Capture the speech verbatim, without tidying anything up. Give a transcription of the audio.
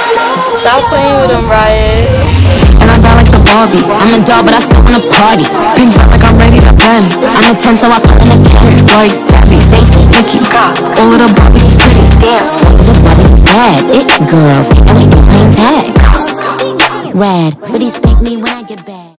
Stop playing with him, Riot. And I felt like the Barbie. I'm a doll, but I still wanna party. Pink felt like I'm ready to bend. I'm a ten, so I put in a can. Like Debbie, Stacy, Vicky. All of the Barbies pretty. Damn. All of the Barbies bad. It girls, and we be playing tag. Rad, but he spank me when I get back.